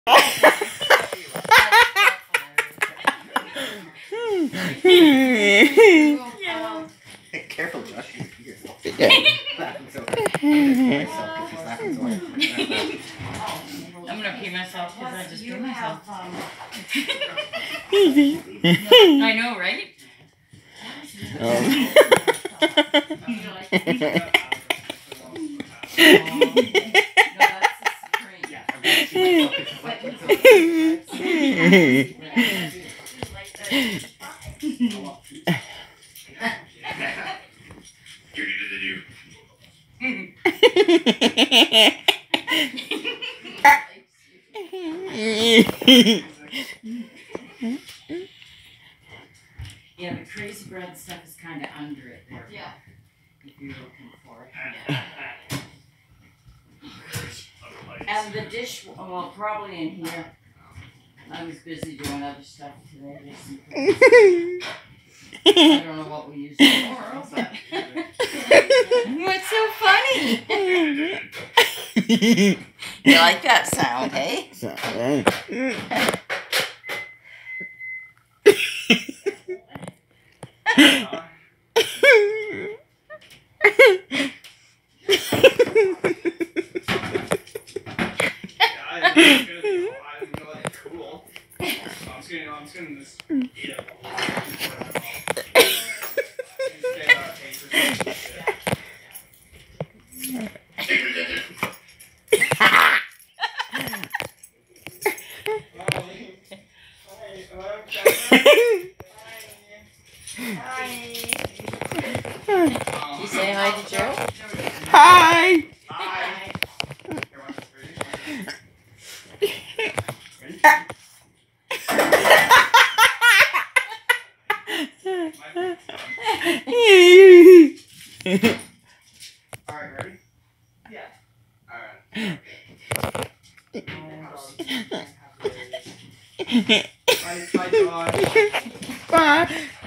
Careful, Josh. Yeah. I'm gonna pee myself because I just peed myself. I know, right? Yeah, the crazy bread stuff is kind of under it there. Yeah. If you're looking for it. And the dish, well, probably in here. I was busy doing other stuff today. I don't know what we use it for, but. What's so funny? You like that sound, hey? I'm just gonna just eat it. You say hi to Joe? Hi! Hi! Alright, ready? Yeah. Alright. Bye, Josh. Bye.